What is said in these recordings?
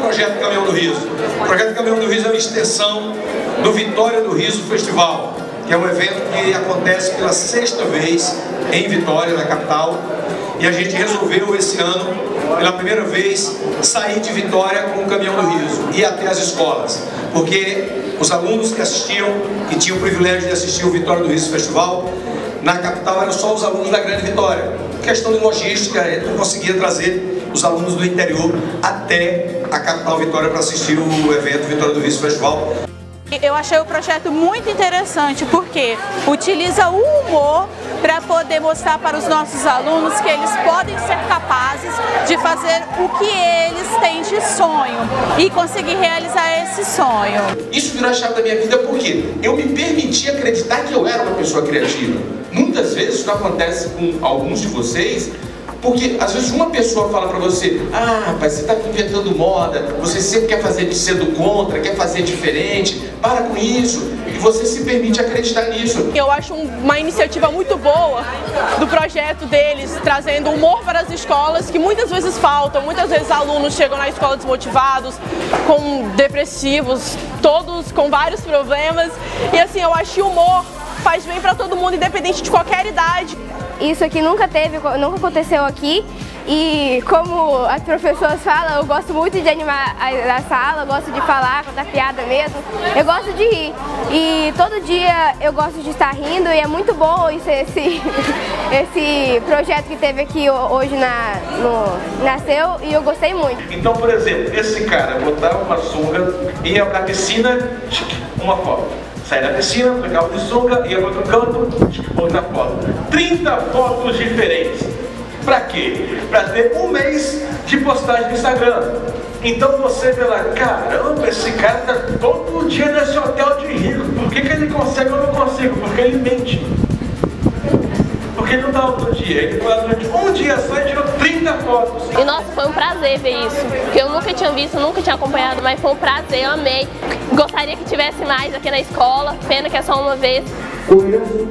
Projeto Caminhão do Riso? O Projeto Caminhão do Riso é uma extensão do Vitória do Riso Festival, que é um evento que acontece pela 6ª vez em Vitória, na capital. E a gente resolveu esse ano, pela primeira vez, sair de Vitória com o Caminhão do Riso e ir até as escolas. Porque os alunos que assistiam, que tinham o privilégio de assistir o Vitória do Riso Festival, na capital eram só os alunos da Grande Vitória. Questão de logística, ele não conseguia trazer os alunos do interior até a capital Vitória para assistir o evento Vitória do Riso Festival. Eu achei o projeto muito interessante porque utiliza o humor para poder mostrar para os nossos alunos que eles podem ser capazes de fazer o que eles têm de sonho e conseguir realizar esse sonho. Isso virou a chave da minha vida porque eu me permiti acreditar que eu era uma pessoa criativa. Muitas vezes isso acontece com alguns de vocês, porque às vezes uma pessoa fala pra você: ah, rapaz, você tá inventando moda, você sempre quer fazer de ser do contra, quer fazer diferente, para com isso, e você se permite acreditar nisso. Eu acho uma iniciativa muito boa do projeto deles, trazendo humor para as escolas, que muitas vezes faltam, muitas vezes alunos chegam na escola desmotivados, com depressivos, todos com vários problemas, e assim, eu acho que o humor faz bem para todo mundo, independente de qualquer idade. Isso aqui nunca aconteceu aqui, e como as professoras falam, eu gosto muito de animar a sala, eu gosto de falar, contar piada mesmo, eu gosto de rir. E todo dia eu gosto de estar rindo, e é muito bom esse projeto que teve aqui hoje nasceu, e eu gostei muito. Então, por exemplo, esse cara botava uma sunga, ia pra piscina, uma foto. Sair da piscina, pegava de sunga, ia para outro canto, outra foto. 30 fotos diferentes. Pra quê? Pra ter um mês de postagem no Instagram. Então você vê lá: caramba, esse cara tá todo dia nesse hotel de rico. Por que ele consegue e eu não consigo? Porque ele mente. Porque ele não tá outro dia. Ele foi lá durante um dia só e tirou 30 fotos. E nossa, foi um prazer ver isso. Porque eu nunca tinha visto, nunca tinha acompanhado, mas foi um prazer, eu amei. Gostaria que tivesse mais aqui na escola, pena que é só uma vez. Coelho azul.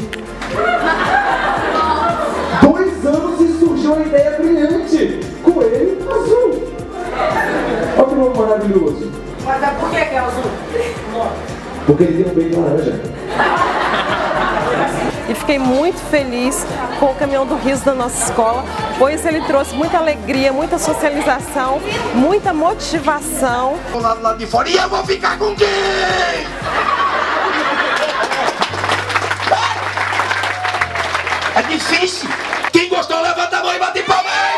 2 anos e surgiu uma ideia brilhante. Coelho azul. Olha que nome maravilhoso. Mas por que é azul? Porque ele tem um beijo laranja. E fiquei muito feliz com o Caminhão do Riso da nossa escola, pois ele trouxe muita alegria, muita socialização, muita motivação. Do lado de fora, e eu vou ficar com quem? É difícil. Quem gostou, levanta a mão e bate palma.